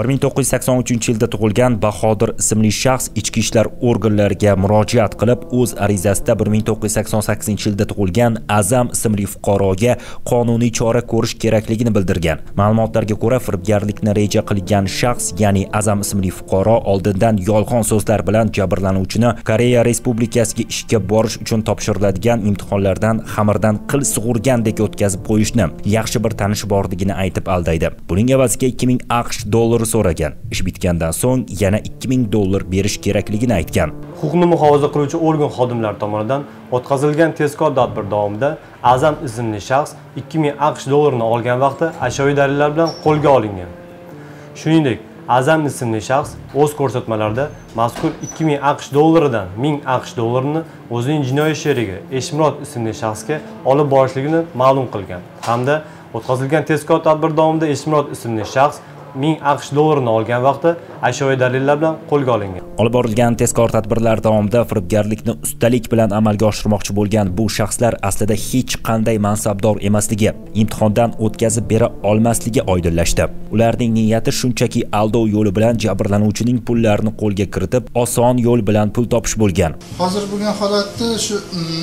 1983-yilda tug'ilgan Bahodir ismli shaxs ichki ishlar organlariga murojaat qilib, o'z arizasida 1988-yilda tug'ilgan Azam ismli fuqaroga qonuniy chora ko'rish kerakligini bildirgan. Ma'lumotlarga ko'ra, firibgarlikni reja qilgan shaxs, ya'ni Azam ismli fuqaro oldindan yolg'on so'zlar bilan jabrlanuvchini Koreya Respublikasiga ishga borish uchun topshiriladigan imtihonlardan xamirdan qil sug'urgandek o'tkazib qo'yishni yaxshi bir tanishi borligini aytib aldaydi. Buning evaziga 2000 AQSh dollari so'ragan. Ish bitgandan so'ng yana 2000 dollar berish kerakligini aytgan. Huquqni muhofaza qiluvchi organ xodimlari tomonidan o'tkazilgan tezkor tadbir davomida Azam ismli shaxs 2000 AQSh dollarini olgan vaqtda ashyoviy dalillar bilan qo'lga olingan. Shuningdek, Azam ismli shaxs o'z ko'rsatmalarida mazkur 2000 AQSh dollaridan 1000 AQSh dollarini o'zining jinoiy sherigi Eshmurod ismli shaxsga olib borishligini ma'lum qilgan hamda o'tkazilgan tezkor tadbir davomida Eshmurod ismli shaxs 1000 AQSh dollarini olgan vaqtda ashyoviy dalillar bilan qo'lga olingan. Olib borilgan tezkor tadbirlar davomida firibgarlikni ustalik bilan amalga oshirmoqchi bo'lgan bu shaxslar aslida hech qanday mansabdor emasligi, imtihondan o'tkazib bera olmasligi oydinlashdi. Ularning niyati shunchaki aldov yo'li bilan jabrlanuvchining pullarini qo'lga kiritib, oson yo'l bilan pul topish bo'lgan. Hozir bo'lgan holatda shu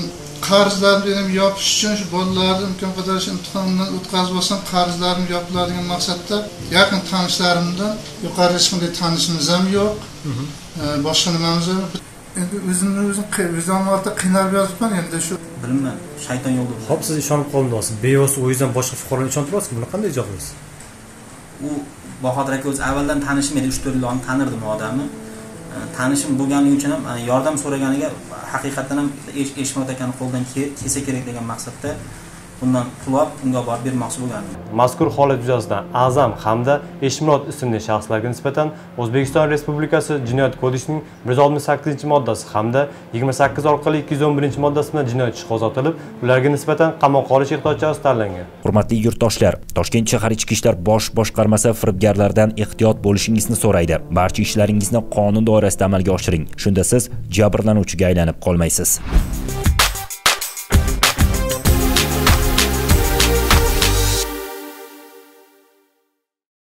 qarzlarni yopish uchun shu bolalarni imkon qadar imtihondan o'tkazib olsam, qarzlarim yopiladigan maqsadda yaqin tanishlarimdan yuqori hech qanday tanishimiz ham yo'q. Boshqa nimamiz yo'q. Endi o'zim ortda qiynalib yotibman endi shu. Bilmayman, shayton yo'lda. Hop, siz ishonib qoldingiz. Bevos o'yizdan boshqa fuqarolarni ishontirasiz. Buni qanday ijob qilasiz? U Bahodir aka o'zi avvaldan tanishim edi, 3-4 yil oldin tanirdim u odamni. Tanishim bo'lganligi uchun ham yordam so'raganiga haqiqatan ham Eshmurod akani qo'ldan kelsa kerak degan maqsadda bundan pul olib unga borib bermoqchi bo'lgandim. Mazkur holat yuzasidan Azam hamda Eshmurod ismli shaxslarga nisbatan O'zbekiston Respublikasi Jinoyat kodeksining 168-moddasi hamda 28 orqali 211-moddasi bilan jinoyat ishi qo'zg'atilib, ularga nisbatan qamoqqa olish ehtiyot chorasi tanlangan. Hurmatli yurtdoshlar, Toshkent shahar ichki ishlar bosh boshqarmasi firibgarlardan ehtiyot bo'lishingizni so'raydi. Barcha ishlaringizni qonun doirasida amalga oshiring. Shunda siz jabrlanuvchiga aylanib qolmaysiz.